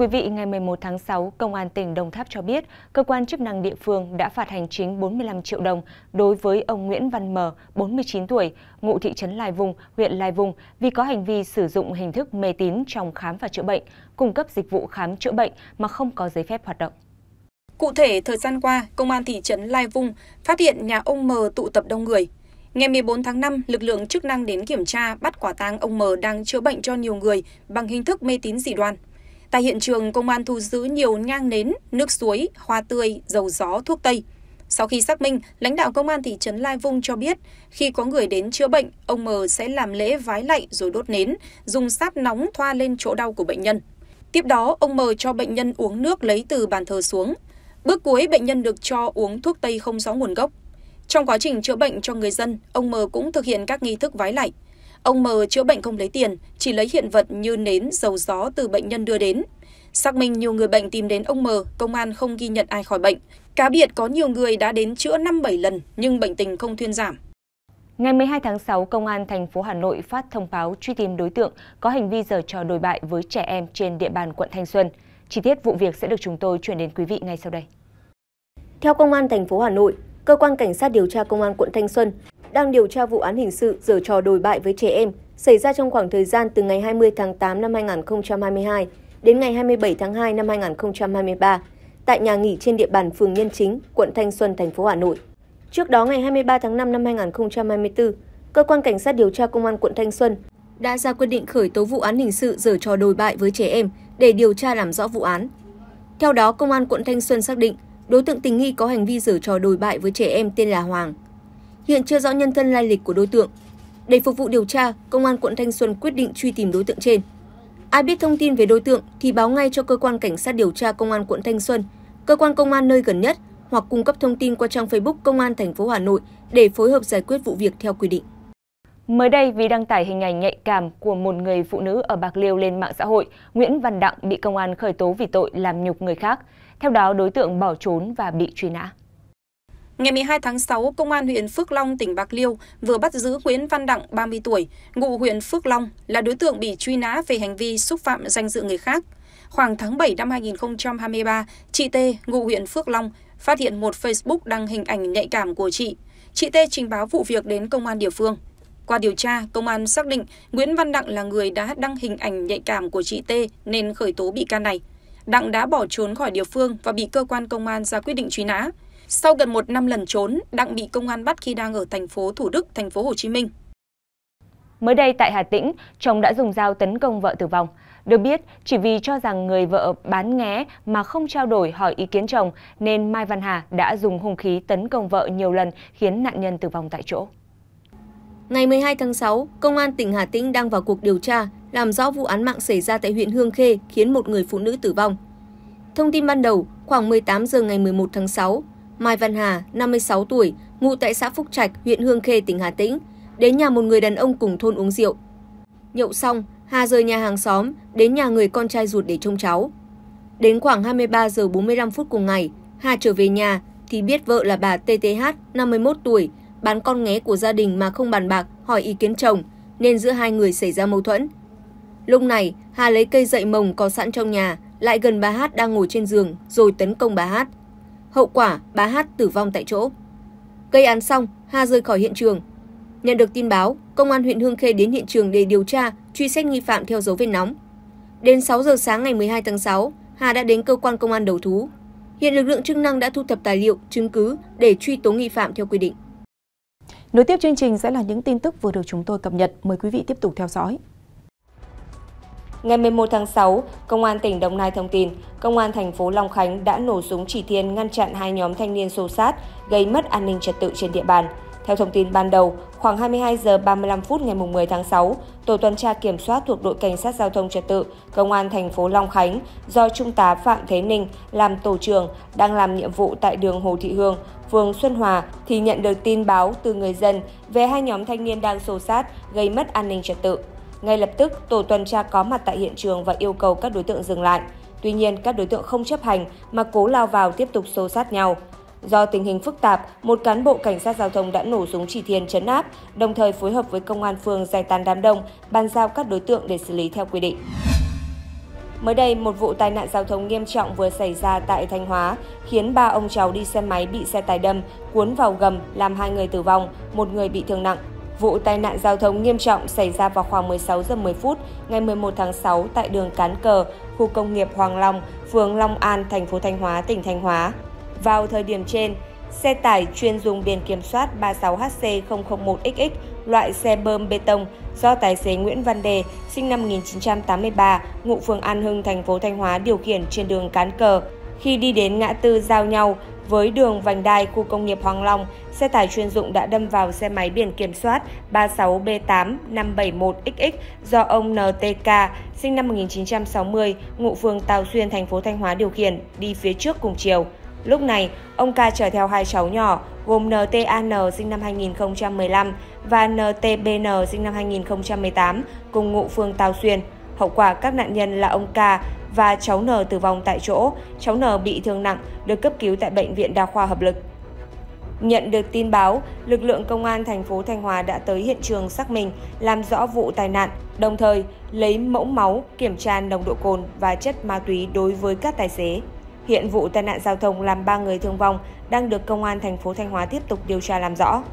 quý vị, ngày 11 tháng 6, Công an tỉnh Đồng Tháp cho biết, cơ quan chức năng địa phương đã phạt hành chính 45 triệu đồng đối với ông Nguyễn Văn M, 49 tuổi, ngụ thị trấn Lai Vung, huyện Lai Vung, vì có hành vi sử dụng hình thức mê tín trong khám và chữa bệnh, cung cấp dịch vụ khám chữa bệnh mà không có giấy phép hoạt động. Cụ thể, thời gian qua, Công an thị trấn Lai Vung phát hiện nhà ông M tụ tập đông người. Ngày 14 tháng 5, lực lượng chức năng đến kiểm tra, bắt quả tang ông M đang chữa bệnh cho nhiều người bằng hình thức mê tín dị đoan. Tại hiện trường, công an thu giữ nhiều nhang nến, nước suối, hoa tươi, dầu gió, thuốc tây. Sau khi xác minh, lãnh đạo công an thị trấn Lai Vung cho biết, khi có người đến chữa bệnh, ông M sẽ làm lễ vái lạy rồi đốt nến, dùng sáp nóng thoa lên chỗ đau của bệnh nhân. Tiếp đó, ông M cho bệnh nhân uống nước lấy từ bàn thờ xuống. Bước cuối, bệnh nhân được cho uống thuốc tây không rõ nguồn gốc. Trong quá trình chữa bệnh cho người dân, ông M cũng thực hiện các nghi thức vái lạy. Ông M chữa bệnh không lấy tiền, chỉ lấy hiện vật như nến, dầu gió từ bệnh nhân đưa đến. Xác minh nhiều người bệnh tìm đến ông M, công an không ghi nhận ai khỏi bệnh. Cá biệt có nhiều người đã đến chữa 5-7 lần nhưng bệnh tình không thuyên giảm. Ngày 12 tháng 6, Công an thành phố Hà Nội phát thông báo truy tìm đối tượng có hành vi giở trò đồi bại với trẻ em trên địa bàn quận Thanh Xuân. Chi tiết vụ việc sẽ được chúng tôi chuyển đến quý vị ngay sau đây. Theo Công an thành phố Hà Nội, Cơ quan Cảnh sát điều tra Công an quận Thanh Xuân đang điều tra vụ án hình sự giở trò đồi bại với trẻ em xảy ra trong khoảng thời gian từ ngày 20 tháng 8 năm 2022 đến ngày 27 tháng 2 năm 2023 tại nhà nghỉ trên địa bàn phường Nhân Chính, quận Thanh Xuân, thành phố Hà Nội. Trước đó, ngày 23 tháng 5 năm 2024, Cơ quan Cảnh sát điều tra Công an quận Thanh Xuân đã ra quyết định khởi tố vụ án hình sự giở trò đồi bại với trẻ em để điều tra làm rõ vụ án. Theo đó, Công an quận Thanh Xuân xác định đối tượng tình nghi có hành vi giở trò đồi bại với trẻ em tên là Hoàng. Hiện chưa rõ nhân thân lai lịch của đối tượng. Để phục vụ điều tra, Công an quận Thanh Xuân quyết định truy tìm đối tượng trên. Ai biết thông tin về đối tượng thì báo ngay cho Cơ quan Cảnh sát điều tra Công an quận Thanh Xuân, cơ quan công an nơi gần nhất hoặc cung cấp thông tin qua trang Facebook Công an thành phố Hà Nội để phối hợp giải quyết vụ việc theo quy định. Mới đây, vì đăng tải hình ảnh nhạy cảm của một người phụ nữ ở Bạc Liêu lên mạng xã hội, Nguyễn Văn Đặng bị công an khởi tố vì tội làm nhục người khác. Theo đó, đối tượng bỏ trốn và bị truy nã. Ngày 12 tháng 6, Công an huyện Phước Long, tỉnh Bạc Liêu vừa bắt giữ Nguyễn Văn Đặng, 30 tuổi, ngụ huyện Phước Long, là đối tượng bị truy nã về hành vi xúc phạm danh dự người khác. Khoảng tháng 7 năm 2023, chị T, ngụ huyện Phước Long, phát hiện một Facebook đăng hình ảnh nhạy cảm của chị. Chị T trình báo vụ việc đến công an địa phương. Qua điều tra, công an xác định Nguyễn Văn Đặng là người đã đăng hình ảnh nhạy cảm của chị T nên khởi tố bị can này. Đặng đã bỏ trốn khỏi địa phương và bị cơ quan công an ra quyết định truy nã. Sau gần 1 năm lẩn trốn, Đặng bị công an bắt khi đang ở thành phố Thủ Đức, thành phố Hồ Chí Minh. Mới đây tại Hà Tĩnh, chồng đã dùng dao tấn công vợ tử vong. Được biết, chỉ vì cho rằng người vợ bán nghé mà không trao đổi hỏi ý kiến chồng nên Mai Văn Hà đã dùng hung khí tấn công vợ nhiều lần khiến nạn nhân tử vong tại chỗ. Ngày 12 tháng 6, Công an tỉnh Hà Tĩnh đang vào cuộc điều tra, làm rõ vụ án mạng xảy ra tại huyện Hương Khê khiến một người phụ nữ tử vong. Thông tin ban đầu, khoảng 18 giờ ngày 11 tháng 6, Mai Văn Hà, 56 tuổi, ngụ tại xã Phúc Trạch, huyện Hương Khê, tỉnh Hà Tĩnh, đến nhà một người đàn ông cùng thôn uống rượu. Nhậu xong, Hà rời nhà hàng xóm, đến nhà người con trai ruột để trông cháu. Đến khoảng 23 giờ 45 phút cùng ngày, Hà trở về nhà thì biết vợ là bà TTH, 51 tuổi, bán con nghé của gia đình mà không bàn bạc hỏi ý kiến chồng, nên giữa hai người xảy ra mâu thuẫn. Lúc này, Hà lấy cây dậy mồng có sẵn trong nhà, lại gần bà Hát đang ngồi trên giường rồi tấn công bà Hát. Hậu quả, bà Hát tử vong tại chỗ. Gây án xong, Hà rời khỏi hiện trường. Nhận được tin báo, Công an huyện Hương Khê đến hiện trường để điều tra, truy xét nghi phạm theo dấu vết nóng. Đến 6 giờ sáng ngày 12 tháng 6, Hà đã đến cơ quan công an đầu thú. Hiện lực lượng chức năng đã thu thập tài liệu, chứng cứ để truy tố nghi phạm theo quy định. Nối tiếp chương trình sẽ là những tin tức vừa được chúng tôi cập nhật. Mời quý vị tiếp tục theo dõi. Ngày 11 tháng 6, Công an tỉnh Đồng Nai thông tin, Công an thành phố Long Khánh đã nổ súng chỉ thiên ngăn chặn hai nhóm thanh niên xô xát, gây mất an ninh trật tự trên địa bàn. Theo thông tin ban đầu, khoảng 22 giờ 35 phút ngày 10 tháng 6, tổ tuần tra kiểm soát thuộc đội cảnh sát giao thông trật tự, Công an thành phố Long Khánh do Trung tá Phạm Thế Ninh làm tổ trưởng đang làm nhiệm vụ tại đường Hồ Thị Hương, phường Xuân Hòa thì nhận được tin báo từ người dân về hai nhóm thanh niên đang xô xát, gây mất an ninh trật tự. Ngay lập tức, tổ tuần tra có mặt tại hiện trường và yêu cầu các đối tượng dừng lại. Tuy nhiên, các đối tượng không chấp hành mà cố lao vào tiếp tục xô xát nhau. Do tình hình phức tạp, một cán bộ cảnh sát giao thông đã nổ súng chỉ thiên trấn áp, đồng thời phối hợp với công an phường giải tán đám đông, bàn giao các đối tượng để xử lý theo quy định. Mới đây, một vụ tai nạn giao thông nghiêm trọng vừa xảy ra tại Thanh Hóa, khiến 3 ông cháu đi xe máy bị xe tải đâm, cuốn vào gầm, làm 2 người tử vong, 1 người bị thương nặng. Vụ tai nạn giao thông nghiêm trọng xảy ra vào khoảng 16 giờ 10 phút ngày 11 tháng 6 tại đường Cán Cờ, khu công nghiệp Hoàng Long, phường Long An, thành phố Thanh Hóa, tỉnh Thanh Hóa. Vào thời điểm trên, xe tải chuyên dùng biển kiểm soát 36HC001XX, loại xe bơm bê tông, do tài xế Nguyễn Văn Đề, sinh năm 1983, ngụ phường An Hưng, thành phố Thanh Hóa điều khiển trên đường Cán Cờ. Khi đi đến ngã tư giao nhau với đường vành đai khu công nghiệp Hoàng Long, xe tải chuyên dụng đã đâm vào xe máy biển kiểm soát 36B8571XX do ông NTK, sinh năm 1960, ngụ phường Tàu Xuyên, thành phố Thanh Hóa điều khiển, đi phía trước cùng chiều. Lúc này, ông K chở theo 2 cháu nhỏ gồm NTAN sinh năm 2015 và NTBN sinh năm 2018 cùng ngụ phường Tàu Xuyên. Hậu quả các nạn nhân là ông K và cháu N tử vong tại chỗ, cháu N bị thương nặng, được cấp cứu tại Bệnh viện Đa khoa Hợp Lực. Nhận được tin báo, lực lượng công an thành phố Thanh Hóa đã tới hiện trường xác minh, làm rõ vụ tai nạn, đồng thời lấy mẫu máu, kiểm tra nồng độ cồn và chất ma túy đối với các tài xế. Hiện vụ tai nạn giao thông làm 3 người thương vong đang được công an thành phố Thanh Hóa tiếp tục điều tra làm rõ.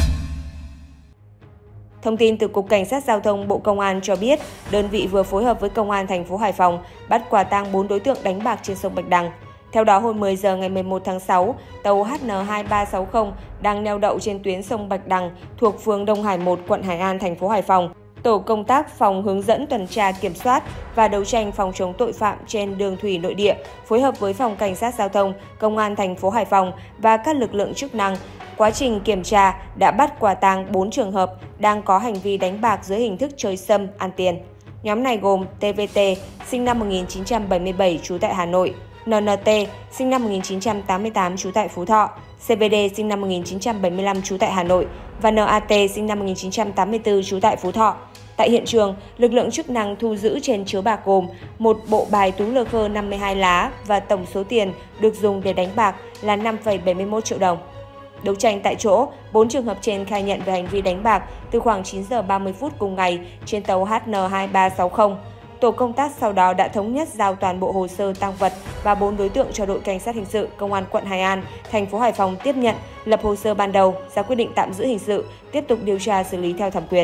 Thông tin từ Cục Cảnh sát Giao thông Bộ Công an cho biết, đơn vị vừa phối hợp với Công an thành phố Hải Phòng bắt quả tang 4 đối tượng đánh bạc trên sông Bạch Đằng. Theo đó, hồi 10 giờ ngày 11 tháng 6, tàu HN2360 đang neo đậu trên tuyến sông Bạch Đằng thuộc phường Đông Hải 1, quận Hải An, thành phố Hải Phòng. Tổ công tác phòng hướng dẫn tuần tra kiểm soát và đấu tranh phòng chống tội phạm trên đường thủy nội địa phối hợp với Phòng Cảnh sát Giao thông, Công an thành phố Hải Phòng và các lực lượng chức năng. Quá trình kiểm tra đã bắt quả tang 4 trường hợp đang có hành vi đánh bạc dưới hình thức chơi sâm ăn tiền. Nhóm này gồm TVT, sinh năm 1977 trú tại Hà Nội, NNT, sinh năm 1988 trú tại Phú Thọ, CVD, sinh năm 1975 trú tại Hà Nội và NAT, sinh năm 1984 trú tại Phú Thọ. Tại hiện trường, lực lượng chức năng thu giữ trên chiếu bạc gồm một bộ bài tú lơ khơ 52 lá và tổng số tiền được dùng để đánh bạc là 5,71 triệu đồng. Đấu tranh tại chỗ, 4 trường hợp trên khai nhận về hành vi đánh bạc từ khoảng 9 giờ 30 phút cùng ngày trên tàu HN2360. Tổ công tác sau đó đã thống nhất giao toàn bộ hồ sơ tang vật và 4 đối tượng cho đội cảnh sát hình sự Công an quận Hải An, thành phố Hải Phòng tiếp nhận, lập hồ sơ ban đầu, ra quyết định tạm giữ hình sự, tiếp tục điều tra xử lý theo thẩm quyền.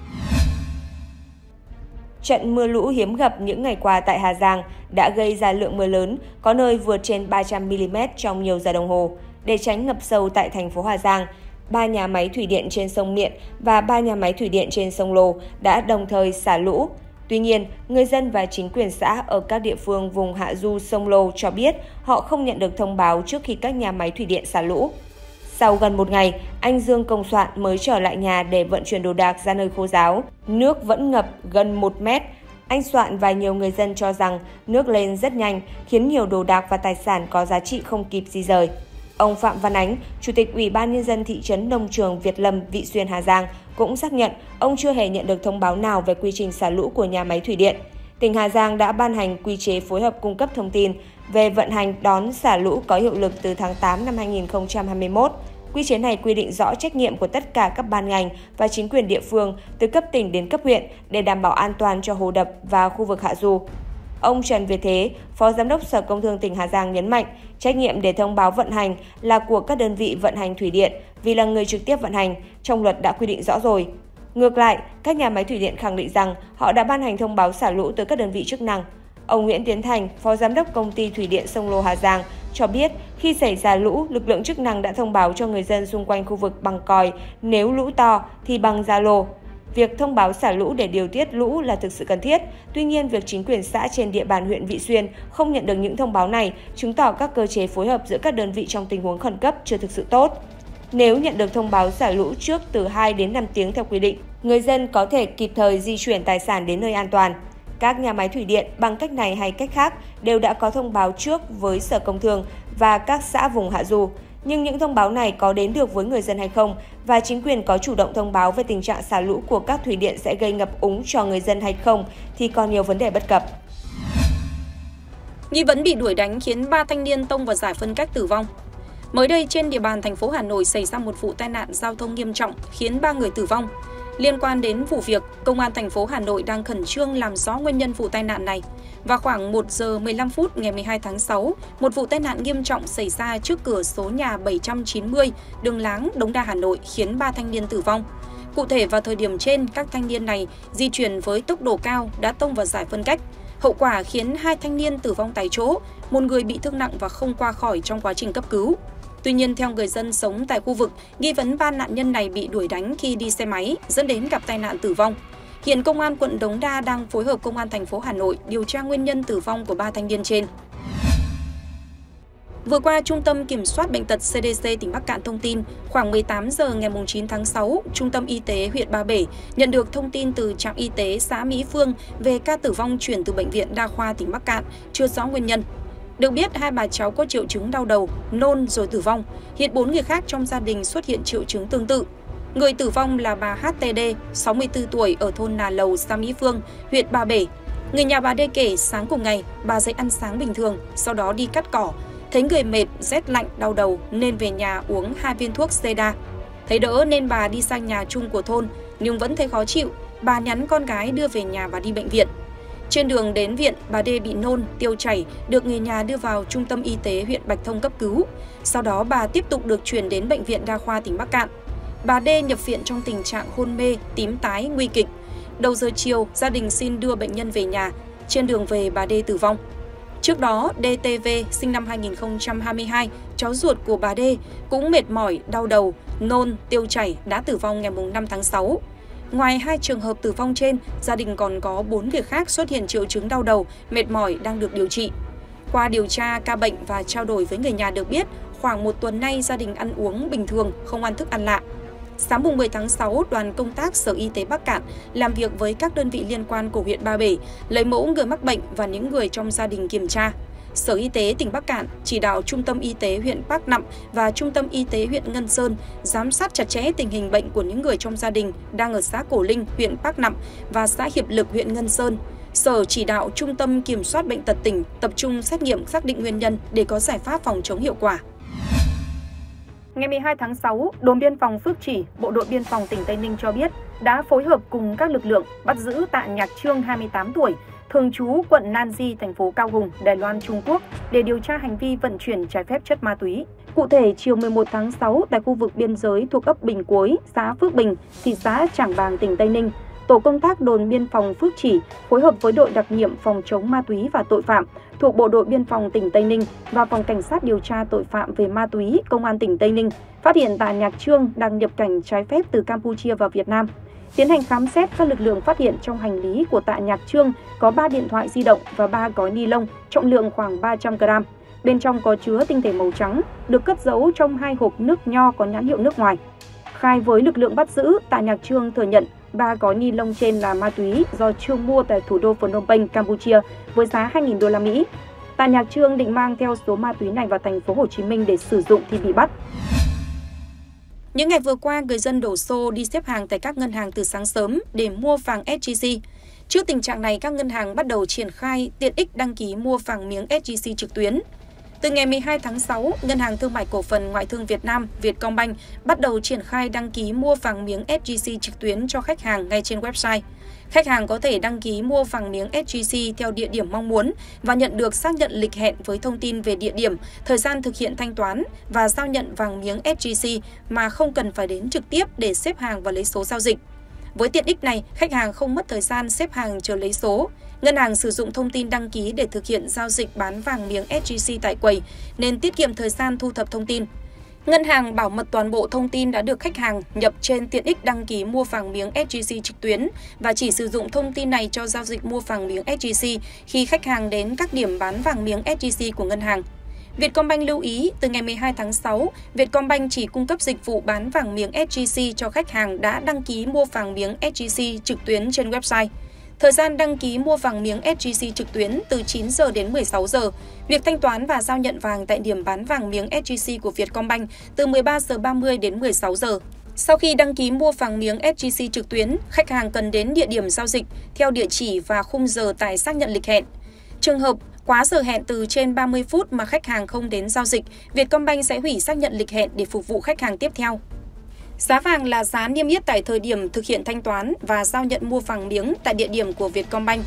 Trận mưa lũ hiếm gặp những ngày qua tại Hà Giang đã gây ra lượng mưa lớn, có nơi vượt trên 300 mm trong nhiều giờ đồng hồ. Để tránh ngập sâu tại thành phố Hà Giang, 3 nhà máy thủy điện trên sông Miện và 3 nhà máy thủy điện trên sông Lô đã đồng thời xả lũ. Tuy nhiên, người dân và chính quyền xã ở các địa phương vùng hạ du sông Lô cho biết họ không nhận được thông báo trước khi các nhà máy thủy điện xả lũ. Sau gần 1 ngày, anh Dương Công Soạn mới trở lại nhà để vận chuyển đồ đạc ra nơi khô ráo. Nước vẫn ngập gần 1 mét. Anh Soạn và nhiều người dân cho rằng nước lên rất nhanh, khiến nhiều đồ đạc và tài sản có giá trị không kịp di dời. Ông Phạm Văn Ánh, Chủ tịch Ủy ban Nhân dân thị trấn Nông Trường Việt Lâm, Vị Xuyên, Hà Giang cũng xác nhận ông chưa hề nhận được thông báo nào về quy trình xả lũ của nhà máy thủy điện. Tỉnh Hà Giang đã ban hành quy chế phối hợp cung cấp thông tin về vận hành đón xả lũ có hiệu lực từ tháng 8 năm 2021. Quy chế này quy định rõ trách nhiệm của tất cả các ban ngành và chính quyền địa phương từ cấp tỉnh đến cấp huyện để đảm bảo an toàn cho hồ đập và khu vực hạ du. Ông Trần Việt Thế, Phó Giám đốc Sở Công Thương tỉnh Hà Giang nhấn mạnh, trách nhiệm để thông báo vận hành là của các đơn vị vận hành thủy điện vì là người trực tiếp vận hành, trong luật đã quy định rõ rồi. Ngược lại, các nhà máy thủy điện khẳng định rằng họ đã ban hành thông báo xả lũ tới các đơn vị chức năng. Ông Nguyễn Tiến Thành, Phó Giám đốc Công ty Thủy điện sông Lô Hà Giang cho biết khi xảy ra lũ, lực lượng chức năng đã thông báo cho người dân xung quanh khu vực bằng còi, nếu lũ to thì bằng Zalo. Việc thông báo xả lũ để điều tiết lũ là thực sự cần thiết. Tuy nhiên, việc chính quyền xã trên địa bàn huyện Vị Xuyên không nhận được những thông báo này chứng tỏ các cơ chế phối hợp giữa các đơn vị trong tình huống khẩn cấp chưa thực sự tốt. Nếu nhận được thông báo xả lũ trước từ 2 đến 5 tiếng theo quy định, người dân có thể kịp thời di chuyển tài sản đến nơi an toàn. Các nhà máy thủy điện bằng cách này hay cách khác đều đã có thông báo trước với Sở Công Thương và các xã vùng hạ du. Nhưng những thông báo này có đến được với người dân hay không và chính quyền có chủ động thông báo về tình trạng xả lũ của các thủy điện sẽ gây ngập úng cho người dân hay không thì còn nhiều vấn đề bất cập. Nghi vấn bị đuổi đánh khiến 3 thanh niên tông vào giải phân cách tử vong. Mới đây trên địa bàn thành phố Hà Nội xảy ra một vụ tai nạn giao thông nghiêm trọng khiến 3 người tử vong. Liên quan đến vụ việc, Công an thành phố Hà Nội đang khẩn trương làm rõ nguyên nhân vụ tai nạn này. Vào khoảng 1 giờ 15 phút ngày 12 tháng 6, một vụ tai nạn nghiêm trọng xảy ra trước cửa số nhà 790 đường Láng, Đống Đa, Hà Nội khiến 3 thanh niên tử vong. Cụ thể vào thời điểm trên, các thanh niên này di chuyển với tốc độ cao đã tông vào giải phân cách. Hậu quả khiến 2 thanh niên tử vong tại chỗ, một người bị thương nặng và không qua khỏi trong quá trình cấp cứu. Tuy nhiên, theo người dân sống tại khu vực, nghi vấn 3 nạn nhân này bị đuổi đánh khi đi xe máy, dẫn đến gặp tai nạn tử vong. Hiện Công an quận Đống Đa đang phối hợp Công an thành phố Hà Nội điều tra nguyên nhân tử vong của 3 thanh niên trên. Vừa qua, Trung tâm Kiểm soát Bệnh tật CDC tỉnh Bắc Cạn thông tin, khoảng 18 giờ ngày 9 tháng 6, Trung tâm Y tế huyện Ba Bể nhận được thông tin từ trạm y tế xã Mỹ Phương về ca tử vong chuyển từ Bệnh viện Đa khoa tỉnh Bắc Cạn, chưa rõ nguyên nhân. Được biết, 2 bà cháu có triệu chứng đau đầu, nôn rồi tử vong. Hiện 4 người khác trong gia đình xuất hiện triệu chứng tương tự. Người tử vong là bà HTD, 64 tuổi ở thôn Nà Lầu, xã Mỹ Phương, huyện Ba Bể. Người nhà bà D kể sáng cùng ngày, bà dậy ăn sáng bình thường, sau đó đi cắt cỏ. Thấy người mệt, rét lạnh, đau đầu nên về nhà uống 2 viên thuốc Seda. Thấy đỡ nên bà đi sang nhà chung của thôn, nhưng vẫn thấy khó chịu. Bà nhắn con gái đưa về nhà và đi bệnh viện. Trên đường đến viện, bà D bị nôn, tiêu chảy, được người nhà đưa vào Trung tâm Y tế huyện Bạch Thông cấp cứu. Sau đó bà tiếp tục được chuyển đến Bệnh viện Đa khoa tỉnh Bắc Cạn. Bà D nhập viện trong tình trạng hôn mê, tím tái, nguy kịch. Đầu giờ chiều, gia đình xin đưa bệnh nhân về nhà. Trên đường về, bà D tử vong. Trước đó, DTV sinh năm 2022, cháu ruột của bà D, cũng mệt mỏi, đau đầu, nôn, tiêu chảy đã tử vong ngày 5 tháng 6. Ngoài 2 trường hợp tử vong trên, gia đình còn có 4 người khác xuất hiện triệu chứng đau đầu, mệt mỏi đang được điều trị. Qua điều tra ca bệnh và trao đổi với người nhà được biết, khoảng 1 tuần nay gia đình ăn uống bình thường, không ăn thức ăn lạ. Sáng 10 tháng 6, đoàn công tác Sở Y tế Bắc Cạn làm việc với các đơn vị liên quan của huyện Ba Bể, lấy mẫu người mắc bệnh và những người trong gia đình kiểm tra. Sở Y tế tỉnh Bắc Cạn chỉ đạo Trung tâm Y tế huyện Bắc Nẵm và Trung tâm Y tế huyện Ngân Sơn giám sát chặt chẽ tình hình bệnh của những người trong gia đình đang ở xã Cổ Linh, huyện Bắc Nẵm và xã Hiệp Lực, huyện Ngân Sơn. Sở chỉ đạo Trung tâm Kiểm soát Bệnh tật tỉnh tập trung xét nghiệm xác định nguyên nhân để có giải pháp phòng chống hiệu quả. Ngày 12 tháng 6, đồn biên phòng Phước Chỉ, Bộ đội Biên phòng tỉnh Tây Ninh cho biết đã phối hợp cùng các lực lượng bắt giữ Tạ Nhạc Trương 28 tuổi, thường trú quận Nanji, thành phố Cao Hùng, Đài Loan, Trung Quốc để điều tra hành vi vận chuyển trái phép chất ma túy. Cụ thể, chiều 11 tháng 6 tại khu vực biên giới thuộc ấp Bình Cuối, xã Phước Bình, thị xã Trảng Bàng, tỉnh Tây Ninh, tổ công tác đồn biên phòng Phước Chỉ phối hợp với đội đặc nhiệm phòng chống ma túy và tội phạm thuộc Bộ đội Biên phòng tỉnh Tây Ninh và Phòng Cảnh sát điều tra tội phạm về ma túy Công an tỉnh Tây Ninh phát hiện Tạ Nhạc Trương đang nhập cảnh trái phép từ Campuchia vào Việt Nam. Tiến hành khám xét, các lực lượng phát hiện trong hành lý của Tạ Nhạc Trương có 3 điện thoại di động và 3 gói ni lông trọng lượng khoảng 300 g. Bên trong có chứa tinh thể màu trắng, được cất giấu trong 2 hộp nước nho có nhãn hiệu nước ngoài. Khai với lực lượng bắt giữ, Tạ Nhạc Trương thừa nhận 3 gói ni lông trên là ma túy do Trương mua tại thủ đô Phnom Penh, Campuchia với giá 2.000 đô la Mỹ. Tạ Nhạc Trương định mang theo số ma túy này vào thành phố Hồ Chí Minh để sử dụng thì bị bắt. Những ngày vừa qua, người dân đổ xô đi xếp hàng tại các ngân hàng từ sáng sớm để mua vàng SJC. Trước tình trạng này, các ngân hàng bắt đầu triển khai tiện ích đăng ký mua vàng miếng SJC trực tuyến. Từ ngày 12 tháng 6, Ngân hàng Thương mại Cổ phần Ngoại thương Việt Nam Vietcombank bắt đầu triển khai đăng ký mua vàng miếng SJC trực tuyến cho khách hàng ngay trên website. Khách hàng có thể đăng ký mua vàng miếng SJC theo địa điểm mong muốn và nhận được xác nhận lịch hẹn với thông tin về địa điểm, thời gian thực hiện thanh toán và giao nhận vàng miếng SJC mà không cần phải đến trực tiếp để xếp hàng và lấy số giao dịch. Với tiện ích này, khách hàng không mất thời gian xếp hàng chờ lấy số. Ngân hàng sử dụng thông tin đăng ký để thực hiện giao dịch bán vàng miếng SJC tại quầy, nên tiết kiệm thời gian thu thập thông tin. Ngân hàng bảo mật toàn bộ thông tin đã được khách hàng nhập trên tiện ích đăng ký mua vàng miếng SJC trực tuyến và chỉ sử dụng thông tin này cho giao dịch mua vàng miếng SJC khi khách hàng đến các điểm bán vàng miếng SJC của ngân hàng. Vietcombank lưu ý, từ ngày 12 tháng 6, Vietcombank chỉ cung cấp dịch vụ bán vàng miếng SJC cho khách hàng đã đăng ký mua vàng miếng SJC trực tuyến trên website. Thời gian đăng ký mua vàng miếng SJC trực tuyến từ 9 giờ đến 16 giờ. Việc thanh toán và giao nhận vàng tại điểm bán vàng miếng SJC của Vietcombank từ 13 giờ 30 đến 16 giờ. Sau khi đăng ký mua vàng miếng SJC trực tuyến, khách hàng cần đến địa điểm giao dịch theo địa chỉ và khung giờ tại xác nhận lịch hẹn. Trường hợp quá giờ hẹn từ trên 30 phút mà khách hàng không đến giao dịch, Vietcombank sẽ hủy xác nhận lịch hẹn để phục vụ khách hàng tiếp theo. Giá vàng là giá niêm yết tại thời điểm thực hiện thanh toán và giao nhận mua vàng miếng tại địa điểm của Vietcombank.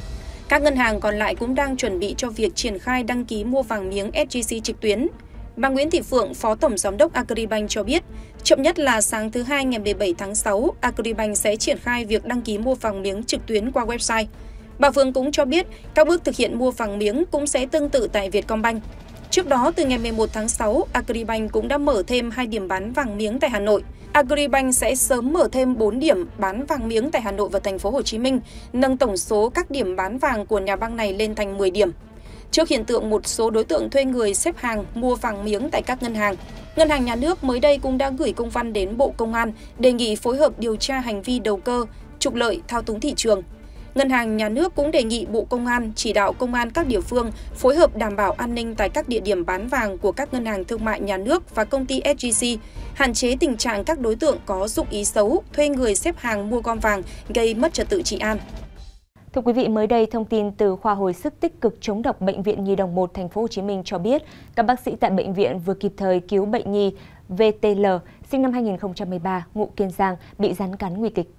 Các ngân hàng còn lại cũng đang chuẩn bị cho việc triển khai đăng ký mua vàng miếng SJC trực tuyến. Bà Nguyễn Thị Phượng, Phó Tổng Giám đốc Agribank cho biết, chậm nhất là sáng thứ Hai ngày 17 tháng 6, Agribank sẽ triển khai việc đăng ký mua vàng miếng trực tuyến qua website. Bà Phượng cũng cho biết các bước thực hiện mua vàng miếng cũng sẽ tương tự tại Vietcombank. Trước đó, từ ngày 11 tháng 6, Agribank cũng đã mở thêm 2 điểm bán vàng miếng tại Hà Nội. Agribank sẽ sớm mở thêm 4 điểm bán vàng miếng tại Hà Nội và thành phố Hồ Chí Minh, nâng tổng số các điểm bán vàng của nhà băng này lên thành 10 điểm. Trước hiện tượng một số đối tượng thuê người xếp hàng mua vàng miếng tại các ngân hàng, Ngân hàng Nhà nước mới đây cũng đã gửi công văn đến Bộ Công an đề nghị phối hợp điều tra hành vi đầu cơ, trục lợi, thao túng thị trường. Ngân hàng Nhà nước cũng đề nghị Bộ Công an chỉ đạo công an các địa phương phối hợp đảm bảo an ninh tại các địa điểm bán vàng của các ngân hàng thương mại nhà nước và công ty SJC, hạn chế tình trạng các đối tượng có dụng ý xấu thuê người xếp hàng mua gom vàng gây mất trật tự trị an. Thưa quý vị, mới đây thông tin từ khoa hồi sức tích cực chống độc bệnh viện Nhi đồng 1 thành phố Hồ Chí Minh cho biết, các bác sĩ tại bệnh viện vừa kịp thời cứu bệnh nhi VTL sinh năm 2013, ngụ Kiên Giang bị rắn cắn nguy kịch.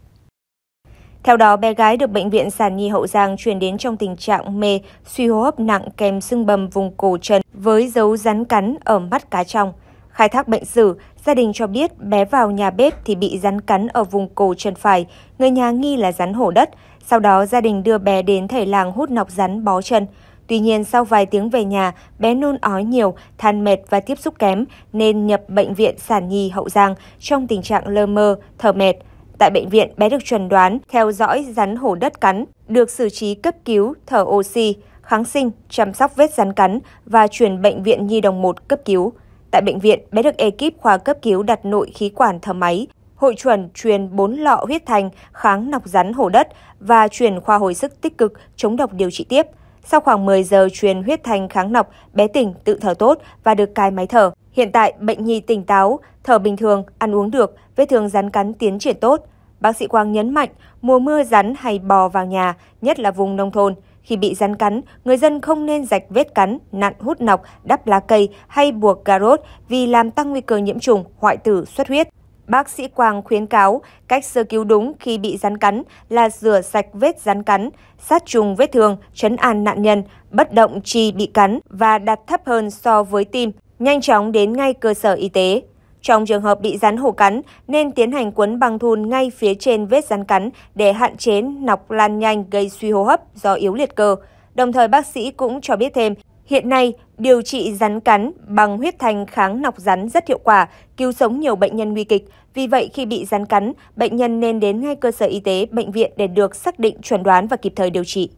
Theo đó, bé gái được bệnh viện Sản Nhi Hậu Giang chuyển đến trong tình trạng mê, suy hô hấp nặng kèm sưng bầm vùng cổ chân với dấu rắn cắn ở mắt cá trong. Khai thác bệnh sử, gia đình cho biết bé vào nhà bếp thì bị rắn cắn ở vùng cổ chân phải, người nhà nghi là rắn hổ đất. Sau đó gia đình đưa bé đến thầy làng hút nọc rắn bó chân. Tuy nhiên sau vài tiếng về nhà, bé nôn ói nhiều, than mệt và tiếp xúc kém nên nhập bệnh viện Sản Nhi Hậu Giang trong tình trạng lơ mơ, thở mệt. Tại bệnh viện, bé được chẩn đoán theo dõi rắn hổ đất cắn, được xử trí cấp cứu, thở oxy, kháng sinh, chăm sóc vết rắn cắn và chuyển bệnh viện Nhi đồng 1 cấp cứu. Tại bệnh viện, bé được ekip khoa cấp cứu đặt nội khí quản thở máy, hội chuẩn truyền 4 lọ huyết thanh kháng nọc rắn hổ đất và chuyển khoa hồi sức tích cực chống độc điều trị tiếp. Sau khoảng 10 giờ truyền huyết thanh kháng nọc, bé tỉnh, tự thở tốt và được cai máy thở. Hiện tại, bệnh nhi tỉnh táo, thở bình thường, ăn uống được, vết thương rắn cắn tiến triển tốt. Bác sĩ Quang nhấn mạnh, mùa mưa rắn hay bò vào nhà, nhất là vùng nông thôn. Khi bị rắn cắn, người dân không nên rạch vết cắn, nặn hút nọc, đắp lá cây hay buộc cà rốt vì làm tăng nguy cơ nhiễm trùng, hoại tử, xuất huyết. Bác sĩ Quang khuyến cáo cách sơ cứu đúng khi bị rắn cắn là rửa sạch vết rắn cắn, sát trùng vết thương, trấn an nạn nhân, bất động khi bị cắn và đặt thấp hơn so với tim, nhanh chóng đến ngay cơ sở y tế. Trong trường hợp bị rắn hổ cắn, nên tiến hành quấn băng thun ngay phía trên vết rắn cắn để hạn chế nọc lan nhanh gây suy hô hấp do yếu liệt cơ. Đồng thời bác sĩ cũng cho biết thêm, hiện nay điều trị rắn cắn bằng huyết thanh kháng nọc rắn rất hiệu quả, cứu sống nhiều bệnh nhân nguy kịch. Vì vậy khi bị rắn cắn, bệnh nhân nên đến ngay cơ sở y tế, bệnh viện để được xác định chẩn đoán và kịp thời điều trị.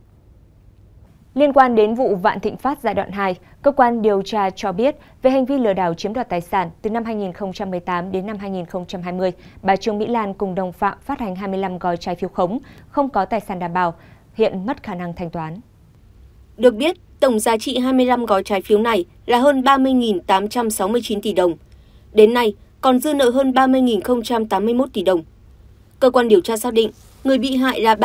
Liên quan đến vụ Vạn Thịnh Phát giai đoạn 2, cơ quan điều tra cho biết về hành vi lừa đảo chiếm đoạt tài sản từ năm 2018 đến năm 2020, bà Trương Mỹ Lan cùng đồng phạm phát hành 25 gói trái phiếu khống, không có tài sản đảm bảo, hiện mất khả năng thanh toán. Được biết, tổng giá trị 25 gói trái phiếu này là hơn 30.869 tỷ đồng. Đến nay, còn dư nợ hơn 30.081 tỷ đồng. Cơ quan điều tra xác định, người bị hại là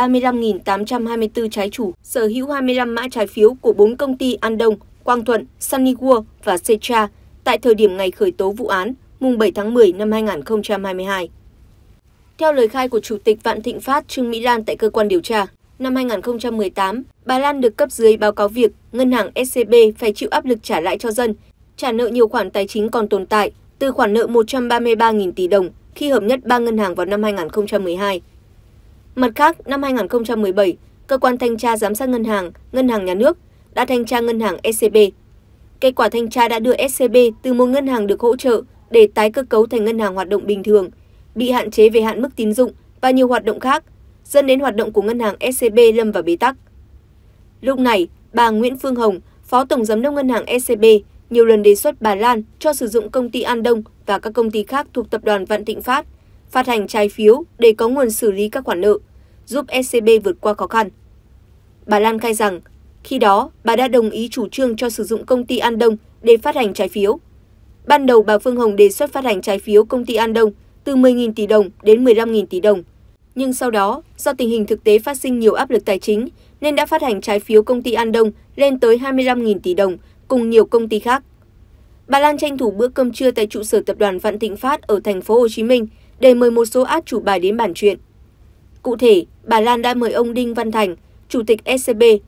35.824 trái chủ sở hữu 25 mã trái phiếu của 4 công ty Andong, Quang Thuận, Sunny World và Setra tại thời điểm ngày khởi tố vụ án, mùng 7 tháng 10 năm 2022. Theo lời khai của Chủ tịch Vạn Thịnh Phát Trương Mỹ Lan tại cơ quan điều tra, năm 2018, bà Lan được cấp dưới báo cáo việc ngân hàng SCB phải chịu áp lực trả lãi cho dân, trả nợ nhiều khoản tài chính còn tồn tại, từ khoản nợ 133.000 tỷ đồng khi hợp nhất 3 ngân hàng vào năm 2012. Mặt khác, năm 2017, Cơ quan Thanh tra Giám sát Ngân hàng Nhà nước đã thanh tra ngân hàng SCB. Kết quả thanh tra đã đưa SCB từ một ngân hàng được hỗ trợ để tái cơ cấu thành ngân hàng hoạt động bình thường, bị hạn chế về hạn mức tín dụng và nhiều hoạt động khác, dẫn đến hoạt động của ngân hàng SCB lâm vào bế tắc. Lúc này, bà Nguyễn Phương Hồng, Phó Tổng Giám đốc Ngân hàng SCB, nhiều lần đề xuất bà Lan cho sử dụng công ty Andong và các công ty khác thuộc tập đoàn Vạn Thịnh Phát phát hành trái phiếu để có nguồn xử lý các khoản nợ, giúp SCB vượt qua khó khăn. Bà Lan khai rằng, khi đó bà đã đồng ý chủ trương cho sử dụng công ty Andong để phát hành trái phiếu. Ban đầu bà Phương Hồng đề xuất phát hành trái phiếu công ty Andong từ 10.000 tỷ đồng đến 15.000 tỷ đồng. Nhưng sau đó, do tình hình thực tế phát sinh nhiều áp lực tài chính, nên đã phát hành trái phiếu công ty Andong lên tới 25.000 tỷ đồng cùng nhiều công ty khác. Bà Lan tranh thủ bữa cơm trưa tại trụ sở tập đoàn Vạn Thịnh Phát ở thành phố Hồ Chí Minh để mời một số át chủ bài đến bàn chuyện. Cụ thể, bà Lan đã mời ông Đinh Văn Thành, Chủ tịch SCB,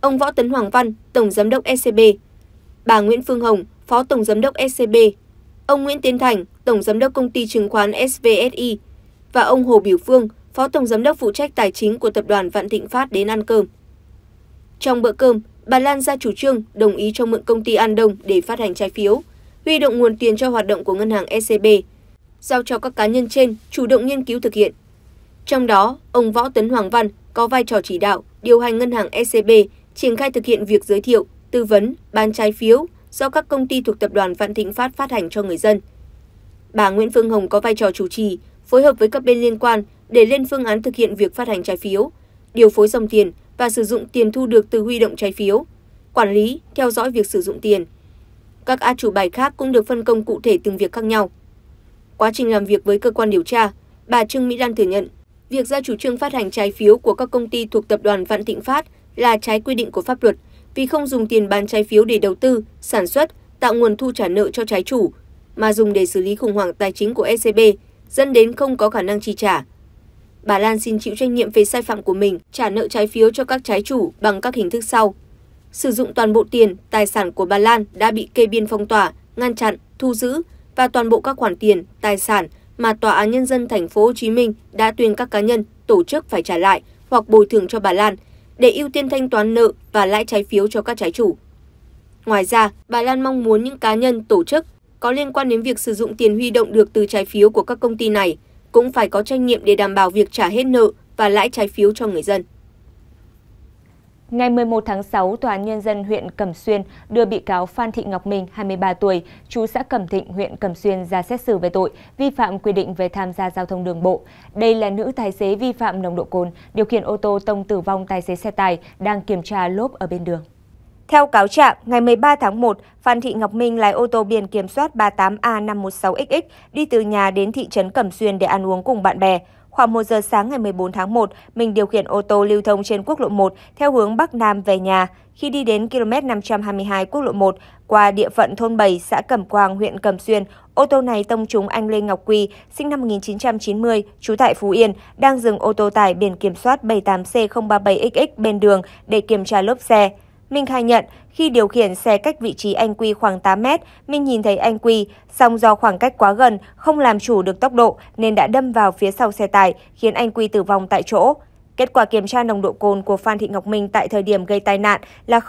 ông Võ Tấn Hoàng Văn, Tổng Giám đốc SCB, bà Nguyễn Phương Hồng, Phó Tổng Giám đốc SCB, ông Nguyễn Tiến Thành, Tổng Giám đốc Công ty Chứng khoán SVSI và ông Hồ Biểu Phương, Phó Tổng Giám đốc phụ trách tài chính của Tập đoàn Vạn Thịnh Phát đến ăn cơm. Trong bữa cơm, bà Lan ra chủ trương đồng ý cho mượn công ty An Đông để phát hành trái phiếu, huy động nguồn tiền cho hoạt động của ngân hàng SCB, giao cho các cá nhân trên chủ động nghiên cứu thực hiện. Trong đó, ông Võ Tấn Hoàng Văn có vai trò chỉ đạo, điều hành ngân hàng SCB triển khai thực hiện việc giới thiệu, tư vấn, bán trái phiếu do các công ty thuộc Tập đoàn Vạn Thịnh Phát phát hành cho người dân. Bà Nguyễn Phương Hồng có vai trò chủ trì, phối hợp với các bên liên quan để lên phương án thực hiện việc phát hành trái phiếu, điều phối dòng tiền và sử dụng tiền thu được từ huy động trái phiếu, quản lý, theo dõi việc sử dụng tiền. Các A chủ bài khác cũng được phân công cụ thể từng việc khác nhau. Quá trình làm việc với cơ quan điều tra, bà Trương Mỹ Lan thừa nhận việc ra chủ trương phát hành trái phiếu của các công ty thuộc Tập đoàn Vạn Thịnh Phát là trái quy định của pháp luật vì không dùng tiền bán trái phiếu để đầu tư, sản xuất, tạo nguồn thu trả nợ cho trái chủ, mà dùng để xử lý khủng hoảng tài chính của SCB, dẫn đến không có khả năng chi trả. Bà Lan xin chịu trách nhiệm về sai phạm của mình, trả nợ trái phiếu cho các trái chủ bằng các hình thức sau. Sử dụng toàn bộ tiền, tài sản của bà Lan đã bị kê biên phong tỏa, ngăn chặn, thu giữ và toàn bộ các khoản tiền, tài sản mà Tòa án Nhân dân Thành phố Hồ Chí Minh đã tuyên các cá nhân, tổ chức phải trả lại hoặc bồi thường cho bà Lan để ưu tiên thanh toán nợ và lãi trái phiếu cho các trái chủ. Ngoài ra, bà Lan mong muốn những cá nhân, tổ chức có liên quan đến việc sử dụng tiền huy động được từ trái phiếu của các công ty này cũng phải có trách nhiệm để đảm bảo việc trả hết nợ và lãi trái phiếu cho người dân. Ngày 11 tháng 6, Tòa án Nhân dân huyện Cẩm Xuyên đưa bị cáo Phan Thị Ngọc Minh, 23 tuổi, trú xã Cẩm Thịnh, huyện Cẩm Xuyên ra xét xử về tội vi phạm quy định về tham gia giao thông đường bộ. Đây là nữ tài xế vi phạm nồng độ cồn, điều khiển ô tô tông tử vong tài xế xe tải đang kiểm tra lốp ở bên đường. Theo cáo trạng, ngày 13 tháng 1, Phan Thị Ngọc Minh lái ô tô biển kiểm soát 38A516XX đi từ nhà đến thị trấn Cẩm Xuyên để ăn uống cùng bạn bè. Khoảng 1 giờ sáng ngày 14 tháng 1, mình điều khiển ô tô lưu thông trên quốc lộ 1 theo hướng Bắc Nam về nhà. Khi đi đến km 522 quốc lộ 1, qua địa phận thôn 7, xã Cẩm Quang, huyện Cẩm Xuyên, ô tô này tông trúng anh Lê Ngọc Quy, sinh năm 1990, trú tại Phú Yên, đang dừng ô tô tải biển kiểm soát 78C037XX bên đường để kiểm tra lốp xe. Minh khai nhận, khi điều khiển xe cách vị trí anh Quy khoảng 8 mét, Minh nhìn thấy anh Quy, song do khoảng cách quá gần, không làm chủ được tốc độ nên đã đâm vào phía sau xe tải, khiến anh Quy tử vong tại chỗ. Kết quả kiểm tra nồng độ cồn của Phan Thị Ngọc Minh tại thời điểm gây tai nạn là